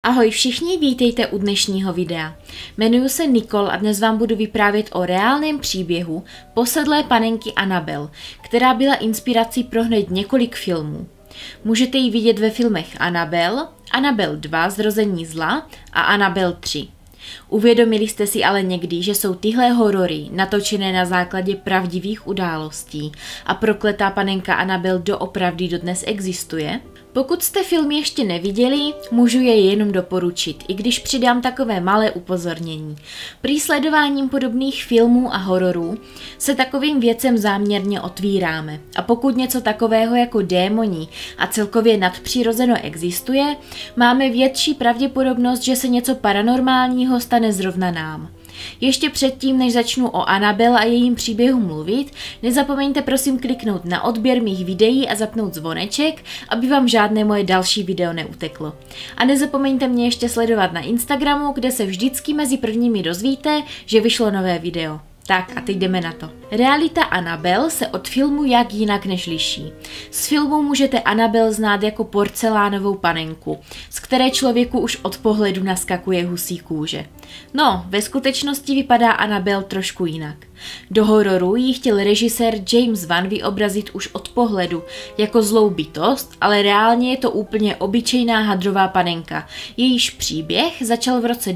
Ahoj všichni, vítejte u dnešního videa. Jmenuji se Nicole a dnes vám budu vyprávět o reálném příběhu posedlé panenky Annabelle, která byla inspirací pro hned několik filmů. Můžete ji vidět ve filmech Annabelle, Annabelle 2 Zrození zla a Annabelle 3. Uvědomili jste si ale někdy, že jsou tyhle horory natočené na základě pravdivých událostí a prokletá panenka Annabelle doopravdy dodnes existuje? Pokud jste film ještě neviděli, můžu je jenom doporučit, i když přidám takové malé upozornění. Při sledováním podobných filmů a hororů se takovým věcem záměrně otvíráme. A pokud něco takového jako démoni a celkově nadpřirozeno existuje, máme větší pravděpodobnost, že se něco paranormálního stane zrovna nám. Ještě předtím, než začnu o Annabelle a jejím příběhu mluvit, nezapomeňte prosím kliknout na odběr mých videí a zapnout zvoneček, aby vám žádné moje další video neuteklo. A nezapomeňte mě ještě sledovat na Instagramu, kde se vždycky mezi prvními dozvíte, že vyšlo nové video. Tak a teď jdeme na to. Realita Annabelle se od filmu jak jinak než liší. Z filmu můžete Annabelle znát jako porcelánovou panenku, z které člověku už od pohledu naskakuje husí kůže. No, ve skutečnosti vypadá Annabelle trošku jinak. Do hororu ji chtěl režisér James Wan vyobrazit už od pohledu jako zlou bytost, ale reálně je to úplně obyčejná hadrová panenka. Jejíž příběh začal v roce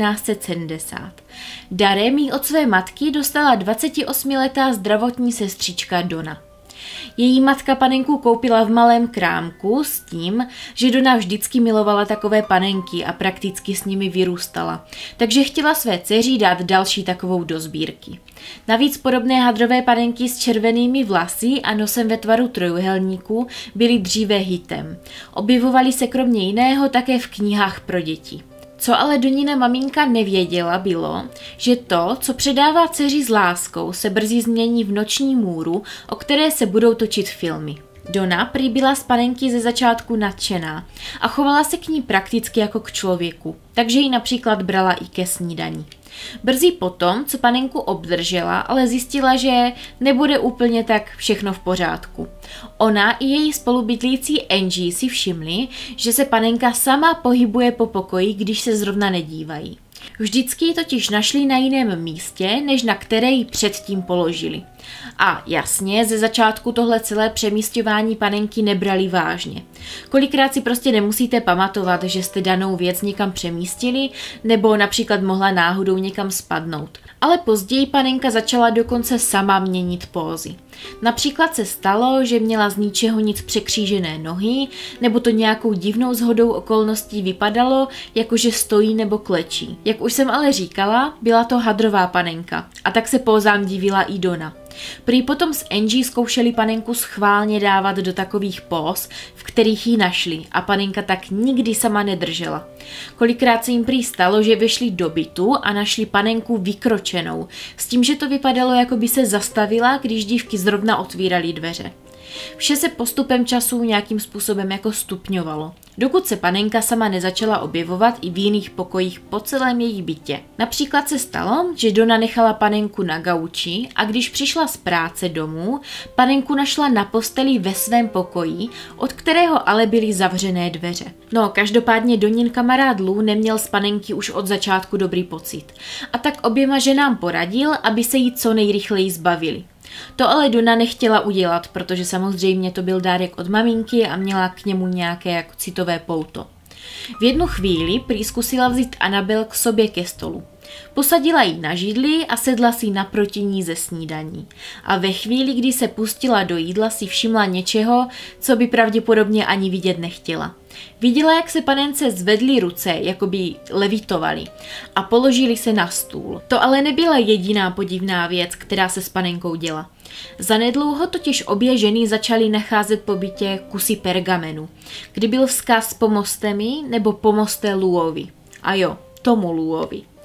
1970. Darem jí od své matky dostala 28letá zdravotní sestřička Donna. Její matka panenku koupila v malém krámku s tím, že Donna vždycky milovala takové panenky a prakticky s nimi vyrůstala, takže chtěla své dceři dát další takovou do sbírky. Navíc podobné hadrové panenky s červenými vlasy a nosem ve tvaru trojúhelníku byly dříve hitem. Objevovaly se kromě jiného také v knihách pro děti. Co ale Donina maminka nevěděla bylo, že to, co předává dceři s láskou, se brzy změní v noční můru, o které se budou točit filmy. Donna prý byla z panenky ze začátku nadšená a chovala se k ní prakticky jako k člověku, takže ji například brala i ke snídani. Brzy potom, co panenku obdržela, ale zjistila, že nebude úplně tak všechno v pořádku. Ona i její spolubydlící Angie si všimli, že se panenka sama pohybuje po pokoji, když se zrovna nedívají. Vždycky ji totiž našli na jiném místě, než na které ji předtím položili. A jasně, ze začátku tohle celé přemísťování panenky nebrali vážně. Kolikrát si prostě nemusíte pamatovat, že jste danou věc někam přemístili, nebo například mohla náhodou někam spadnout. Ale později panenka začala dokonce sama měnit pózy. Například se stalo, že měla z ničeho nic překřížené nohy, nebo to nějakou divnou shodou okolností vypadalo, jakože stojí nebo klečí. Jak už jsem ale říkala, byla to hadrová panenka a tak se pózám divila i Donna. Prý potom s Angie zkoušeli panenku schválně dávat do takových póz, v kterých ji našli a panenka tak nikdy sama nedržela. Kolikrát se jim prý stalo, že vešli do bytu a našli panenku vykročenou, s tím, že to vypadalo, jako by se zastavila, když dívky zrovna otvíraly dveře. Vše se postupem času nějakým způsobem jako stupňovalo, dokud se panenka sama nezačala objevovat i v jiných pokojích po celém její bytě. Například se stalo, že Donna nechala panenku na gauči a když přišla z práce domů, panenku našla na posteli ve svém pokoji, od kterého ale byly zavřené dveře. No, každopádně Donnin kamarád Lou neměl z panenky už od začátku dobrý pocit a tak oběma ženám poradil, aby se jí co nejrychleji zbavili. To ale Donna nechtěla udělat, protože samozřejmě to byl dárek od maminky a měla k němu nějaké jako citové pouto. V jednu chvíli prý zkusila vzít Annabelle k sobě ke stolu. Posadila ji na židli a sedla si naproti ní ze snídaní. A ve chvíli, kdy se pustila do jídla, si všimla něčeho, co by pravděpodobně ani vidět nechtěla. Viděla, jak se panence zvedly ruce, jako by levitovaly a položili se na stůl. To ale nebyla jediná podivná věc, která se s panenkou děla. Zanedlouho totiž obě ženy začaly nacházet po bytě kusy pergamenu, kdy byl vzkaz pomozte mi nebo pomozte Louovi. A jo, tomu Louovi.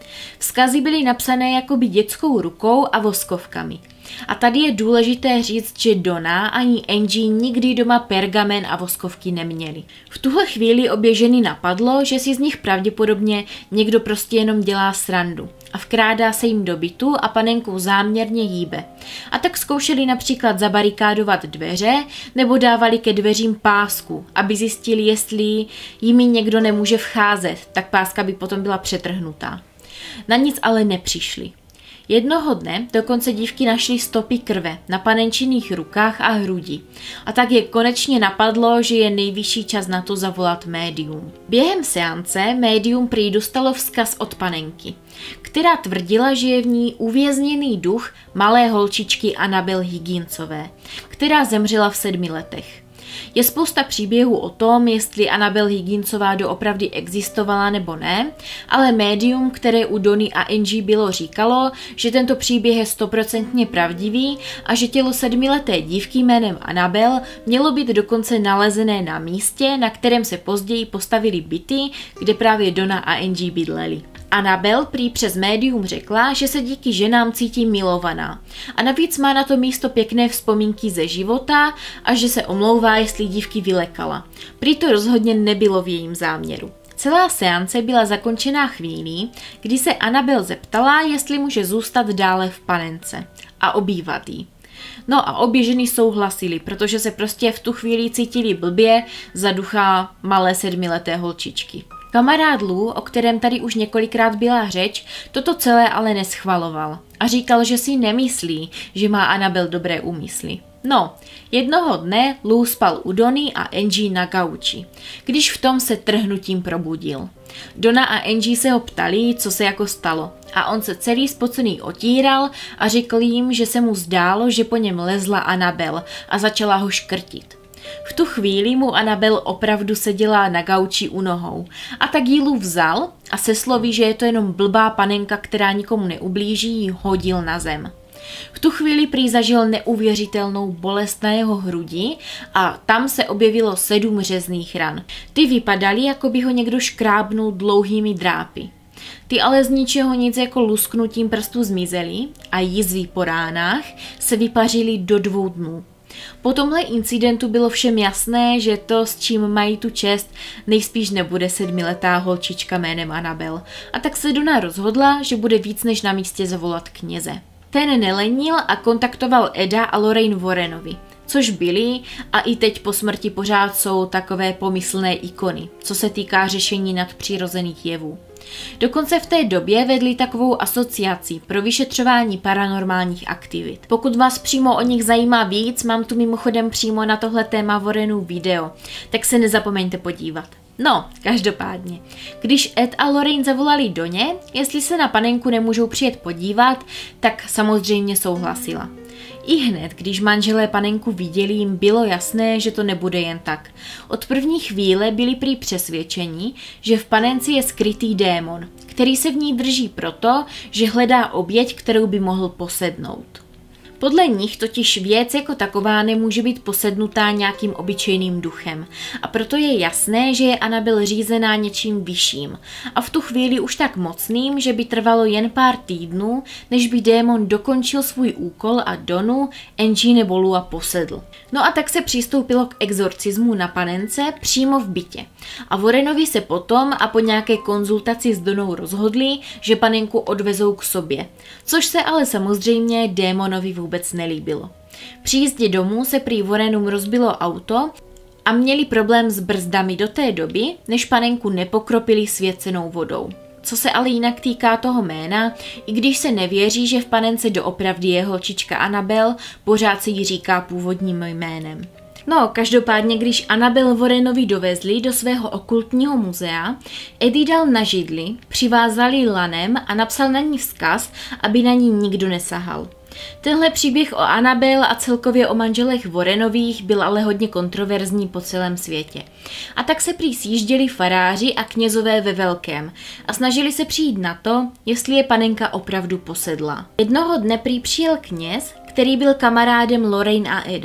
Vzkazy byly napsané jakoby dětskou rukou a voskovkami. A tady je důležité říct, že Donna ani Angie nikdy doma pergamen a voskovky neměli. V tuhle chvíli obě ženy napadlo, že si z nich pravděpodobně někdo prostě jenom dělá srandu a vkrádá se jim do bytu a panenkou záměrně hýbe. A tak zkoušeli například zabarikádovat dveře nebo dávali ke dveřím pásku, aby zjistili, jestli jimi někdo nemůže vcházet, tak páska by potom byla přetrhnutá. Na nic ale nepřišli. Jednoho dne dokonce dívky našly stopy krve na panenčiných rukách a hrudi. A tak je konečně napadlo, že je nejvyšší čas na to zavolat médium. Během seance médium prý dostalo vzkaz od panenky, která tvrdila, že je v ní uvězněný duch malé holčičky Annabel Higginsové, která zemřela v 7 letech. Je spousta příběhů o tom, jestli Annabel Higginsová doopravdy existovala nebo ne, ale médium, které u Donny a Angie bylo, říkalo, že tento příběh je 100% pravdivý a že tělo 7leté dívky jménem Annabel mělo být dokonce nalezené na místě, na kterém se později postavily byty, kde právě Donna a Angie bydleli. Annabel prý přes médium řekla, že se díky ženám cítí milovaná a navíc má na to místo pěkné vzpomínky ze života a že se omlouvá, jestli dívky vylekala. Prý to rozhodně nebylo v jejím záměru. Celá seance byla zakončená chvílí, kdy se Annabel zeptala, jestli může zůstat dále v panence a obývat jí. No a obě ženy souhlasily, protože se prostě v tu chvíli cítili blbě za ducha malé 7leté holčičky. Kamarád Lou, o kterém tady už několikrát byla řeč, toto celé ale neschvaloval a říkal, že si nemyslí, že má Annabel dobré úmysly. No, jednoho dne Lou spal u Donny a Angie na gauči, když v tom se trhnutím probudil. Donna a Angie se ho ptali, co se jako stalo, a on se celý spocený otíral a řekl jim, že se mu zdálo, že po něm lezla Annabel a začala ho škrtit. V tu chvíli mu Annabel opravdu seděla na gauči u nohou a tak ji Lou vzal a se slovy, že je to jenom blbá panenka, která nikomu neublíží, ji hodil na zem. V tu chvíli prý zažil neuvěřitelnou bolest na jeho hrudi a tam se objevilo 7 řezných ran. Ty vypadaly, jako by ho někdo škrábnul dlouhými drápy. Ty ale z ničeho nic jako lusknutím prstů zmizely a jizvy po ránách se vypařily do 2 dnů. Po tomhle incidentu bylo všem jasné, že to, s čím mají tu čest, nejspíš nebude 7letá holčička jménem Annabel. A tak se Donna rozhodla, že bude víc než na místě zavolat kněze. Ten nelenil a kontaktoval Eda a Lorraine Warrenovi, což byli a i teď po smrti pořád jsou takové pomyslné ikony, co se týká řešení nadpřirozených jevů. Dokonce v té době vedli takovou asociaci pro vyšetřování paranormálních aktivit. Pokud vás přímo o nich zajímá víc, mám tu mimochodem přímo na tohle téma Warrenův video, tak se nezapomeňte podívat. No, každopádně, když Ed a Lorraine zavolali Donně, jestli se na panenku nemůžou přijet podívat, tak samozřejmě souhlasila. I hned, když manželé panenku viděli, jim bylo jasné, že to nebude jen tak. Od první chvíle byli prý přesvědčeni, že v panenci je skrytý démon, který se v ní drží proto, že hledá oběť, kterou by mohl posednout. Podle nich totiž věc jako taková nemůže být posednutá nějakým obyčejným duchem a proto je jasné, že je Annabel řízená něčím vyšším a v tu chvíli už tak mocným, že by trvalo jen pár týdnů, než by démon dokončil svůj úkol a Donnu, Angie nebo Lua posedl. No a tak se přistoupilo k exorcismu na panence přímo v bytě a Warrenovi se potom a po nějaké konzultaci s Donnou rozhodli, že panenku odvezou k sobě, což se ale samozřejmě démonovi vůbec nelíbilo. Při jízdě domů se prý Warrenům rozbilo auto a měli problém s brzdami do té doby, než panenku nepokropili svěcenou vodou. Co se ale jinak týká toho jména, i když se nevěří, že v panence doopravdy je holčička Annabel, pořád se jí říká původním jménem. No, každopádně, když Annabel Warrenovi dovezli do svého okultního muzea, Eddie dal na židli, přivázal ji lanem a napsal na ní vzkaz, aby na ní nikdo nesahal. Tenhle příběh o Annabel a celkově o manželech Warrenových byl ale hodně kontroverzní po celém světě. A tak se prý sjížděli faráři a knězové ve velkém a snažili se přijít na to, jestli je panenka opravdu posedlá. Jednoho dne prý přijel kněz, který byl kamarádem Lorraine a Eda.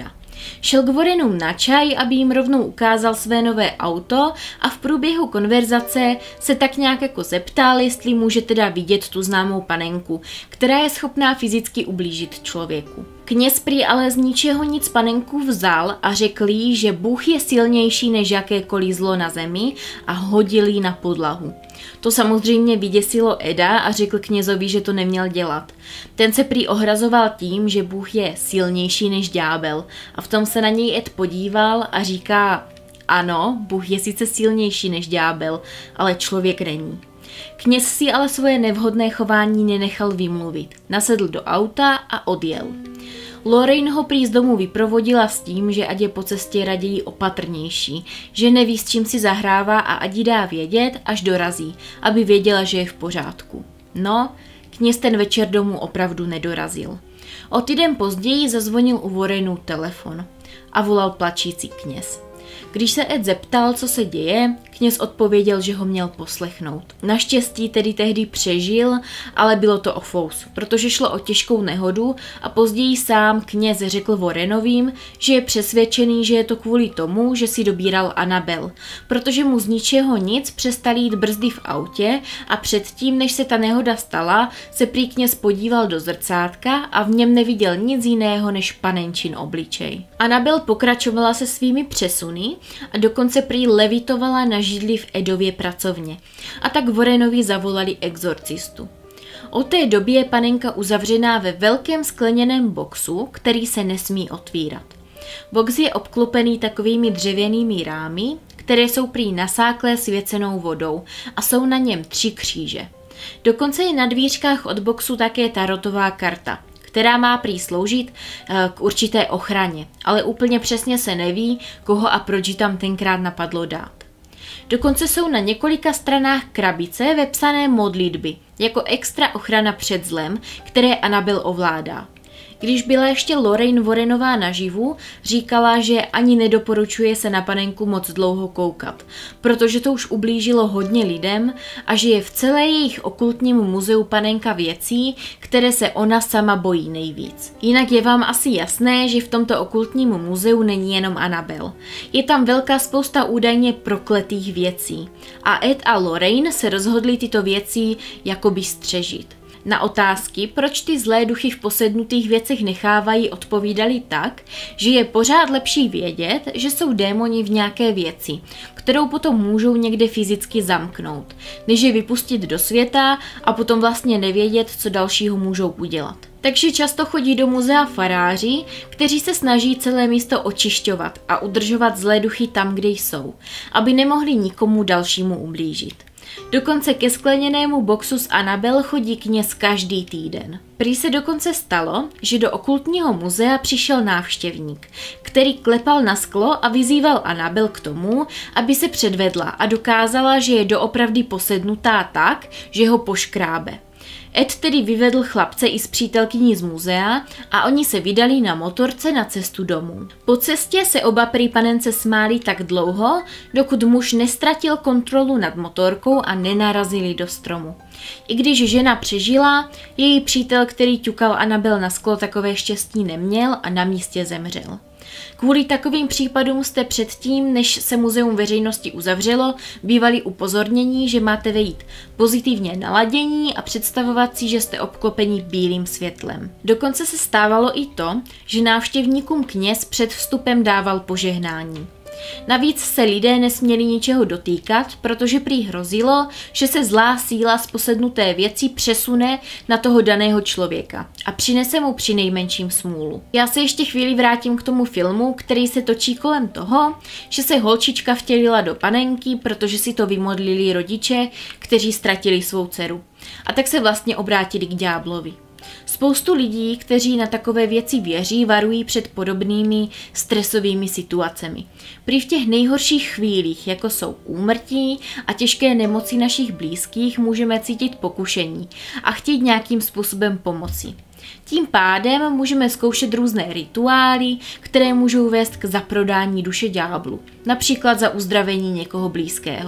Šel k Warrenům na čaj, aby jim rovnou ukázal své nové auto a v průběhu konverzace se tak nějak jako zeptal, jestli může teda vidět tu známou panenku, která je schopná fyzicky ublížit člověku. Kněz prý ale z ničeho nic panenku vzal a řekl jí, že Bůh je silnější než jakékoliv zlo na zemi a hodil jí na podlahu. To samozřejmě vyděsilo Eda a řekl knězovi, že to neměl dělat. Ten se prý ohrazoval tím, že Bůh je silnější než ďábel a v tom se na něj Ed podíval a říká: ano, Bůh je sice silnější než ďábel, ale člověk není. Kněz si ale svoje nevhodné chování nenechal vymluvit. Nasedl do auta a odjel. Lorraine ho prý z domu vyprovodila s tím, že ať je po cestě raději opatrnější, že neví, s čím si zahrává a ať jí dá vědět, až dorazí, aby věděla, že je v pořádku. No, kněz ten večer domů opravdu nedorazil. O týden později zazvonil u Warrenů telefon a volal plačící kněz. Když se Ed zeptal, co se děje, kněz odpověděl, že ho měl poslechnout. Naštěstí tedy tehdy přežil, ale bylo to o fous, protože šlo o těžkou nehodu a později sám kněz řekl Warrenovým, že je přesvědčený, že je to kvůli tomu, že si dobíral Annabelle, protože mu z ničeho nic přestaly jít brzdy v autě a předtím, než se ta nehoda stala, se prý kněz podíval do zrcátka a v něm neviděl nic jiného než panenčin obličej. Annabelle pokračovala se svými přesuny a dokonce prý levitovala na židli v Edově pracovně. A tak Warrenovi zavolali exorcistu. Od té doby je panenka uzavřená ve velkém skleněném boxu, který se nesmí otvírat. Box je obklopený takovými dřevěnými rámy, které jsou prý nasáklé svěcenou vodou a jsou na něm 3 kříže. Dokonce je na dvířkách od boxu také tarotová karta, která má prý sloužit k určité ochraně, ale úplně přesně se neví, koho a proč ji tam tenkrát napadlo dát. Dokonce jsou na několika stranách krabice vepsané modlitby, jako extra ochrana před zlem, které Annabelle ovládá. Když byla ještě Lorraine Warrenová naživu, říkala, že ani nedoporučuje se na panenku moc dlouho koukat, protože to už ublížilo hodně lidem a že je v celé jejich okultním muzeu panenka věcí, které se ona sama bojí nejvíc. Jinak je vám asi jasné, že v tomto okultním muzeu není jenom Annabelle. Je tam velká spousta údajně prokletých věcí a Ed a Lorraine se rozhodli tyto věci jakoby střežit. Na otázky, proč ty zlé duchy v posednutých věcech nechávají, odpovídali tak, že je pořád lepší vědět, že jsou démoni v nějaké věci, kterou potom můžou někde fyzicky zamknout, než je vypustit do světa a potom vlastně nevědět, co dalšího můžou udělat. Takže často chodí do muzea faráři, kteří se snaží celé místo očišťovat a udržovat zlé duchy tam, kde jsou, aby nemohli nikomu dalšímu ublížit. Dokonce ke skleněnému boxu s Annabelle chodí kněz každý týden. Prý se dokonce stalo, že do okultního muzea přišel návštěvník, který klepal na sklo a vyzýval Annabelle k tomu, aby se předvedla a dokázala, že je doopravdy posednutá tak, že ho poškrábe. Ed tedy vyvedl chlapce i s přítelkyní z muzea a oni se vydali na motorce na cestu domů. Po cestě se oba prý panence smáli tak dlouho, dokud muž nestratil kontrolu nad motorkou a nenarazili do stromu. I když žena přežila, její přítel, který ťukal Annabelle na sklo, takové štěstí neměl a na místě zemřel. Kvůli takovým případům jste předtím, než se muzeum veřejnosti uzavřelo, bývali upozornění, že máte vejít pozitivně naladění a představovat si, že jste obklopeni bílým světlem. Dokonce se stávalo i to, že návštěvníkům kněz před vstupem dával požehnání. Navíc se lidé nesměli ničeho dotýkat, protože prý hrozilo, že se zlá síla z posednuté věci přesune na toho daného člověka a přinese mu přinejmenším smůlu. Já se ještě chvíli vrátím k tomu filmu, který se točí kolem toho, že se holčička vtělila do panenky, protože si to vymodlili rodiče, kteří ztratili svou dceru. A tak se vlastně obrátili k ďáblovi. Spoustu lidí, kteří na takové věci věří, varují před podobnými stresovými situacemi. Prý v těch nejhorších chvílích, jako jsou úmrtí a těžké nemoci našich blízkých, můžeme cítit pokušení a chtít nějakým způsobem pomoci. Tím pádem můžeme zkoušet různé rituály, které můžou vést k zaprodání duše ďáblu, například za uzdravení někoho blízkého.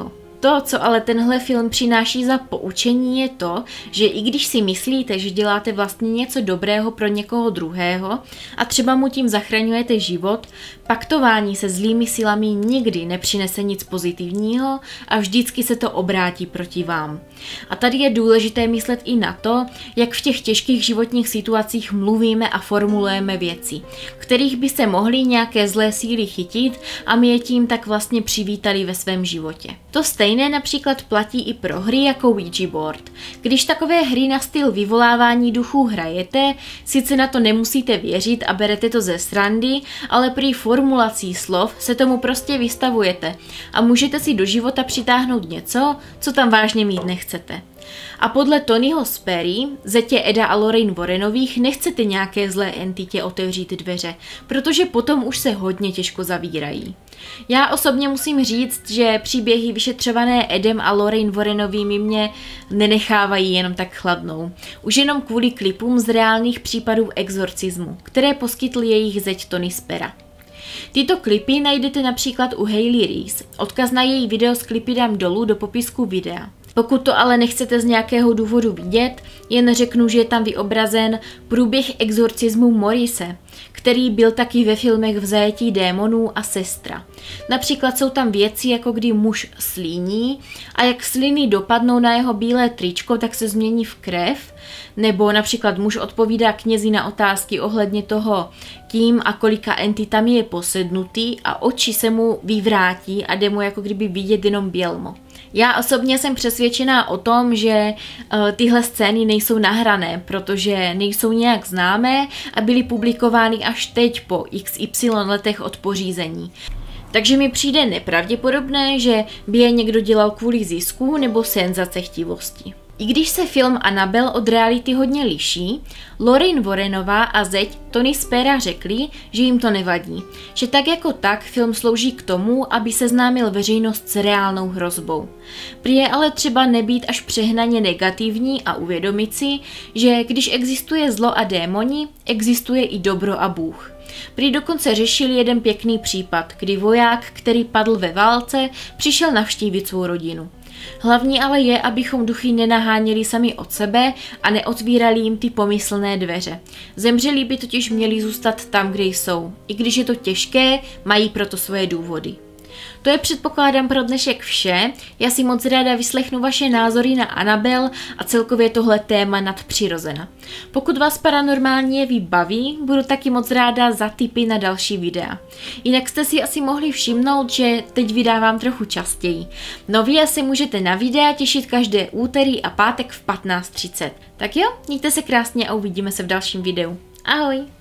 To, co ale tenhle film přináší za poučení, je to, že i když si myslíte, že děláte vlastně něco dobrého pro někoho druhého a třeba mu tím zachraňujete život, paktování se zlými silami nikdy nepřinese nic pozitivního a vždycky se to obrátí proti vám. A tady je důležité myslet i na to, jak v těch těžkých životních situacích mluvíme a formulujeme věci, kterých by se mohly nějaké zlé síly chytit a my je tím tak vlastně přivítali ve svém životě. To stejné například platí i pro hry jako Ouija board. Když takové hry na styl vyvolávání duchů hrajete, sice na to nemusíte věřit a berete to ze srandy, ale při formulací slov se tomu prostě vystavujete a můžete si do života přitáhnout něco, co tam vážně mít nechcete. A podle Tonyho Sperry, zetě Eda a Lorraine Warrenových, nechcete nějaké zlé entitě otevřít dveře, protože potom už se hodně těžko zavírají. Já osobně musím říct, že příběhy vyšetřované Edem a Lorraine Warrenovými mě nenechávají jenom tak chladnou. Už jenom kvůli klipům z reálných případů exorcismu, které poskytl jejich zeť Tony Spera. Tyto klipy najdete například u Hayley Reese. Odkaz na její video s klipy dám dolů do popisku videa. Pokud to ale nechcete z nějakého důvodu vidět, jen řeknu, že je tam vyobrazen průběh exorcismu Morrise, který byl taky ve filmech V zajetí démonů a Sestra. Například jsou tam věci, jako kdy muž slíní a jak sliny dopadnou na jeho bílé tričko, tak se změní v krev, nebo například muž odpovídá knězi na otázky ohledně toho, kým a kolika entitami je posednutý a oči se mu vyvrátí a jde mu jako kdyby vidět jenom bělmo. Já osobně jsem přesvědčená o tom, že tyhle scény nejsou nahrané, protože nejsou nějak známé a byly publikovány až teď po XY letech od pořízení. Takže mi přijde nepravděpodobné, že by je někdo dělal kvůli zisku nebo senzacechtivosti. I když se film Annabelle od reality hodně liší, Lorraine Warrenová a zeť Tony Spera řekli, že jim to nevadí, že tak jako tak film slouží k tomu, aby seznámil veřejnost s reálnou hrozbou. Prý je ale třeba nebýt až přehnaně negativní a uvědomit si, že když existuje zlo a démoni, existuje i dobro a Bůh. Prý dokonce řešili jeden pěkný případ, kdy voják, který padl ve válce, přišel navštívit svou rodinu. Hlavní ale je, abychom duchy nenaháněli sami od sebe a neotvírali jim ty pomyslné dveře. Zemřelí by totiž měli zůstat tam, kde jsou. I když je to těžké, mají proto svoje důvody. To je předpokládám pro dnešek vše, já si moc ráda vyslechnu vaše názory na Annabelle a celkově tohle téma nadpřirozena. Pokud vás paranormální jevy baví, budu taky moc ráda za tipy na další videa. Jinak jste si asi mohli všimnout, že teď vydávám trochu častěji. Nově se můžete na videa těšit každé úterý a pátek v 15:30. Tak jo, mějte se krásně a uvidíme se v dalším videu. Ahoj!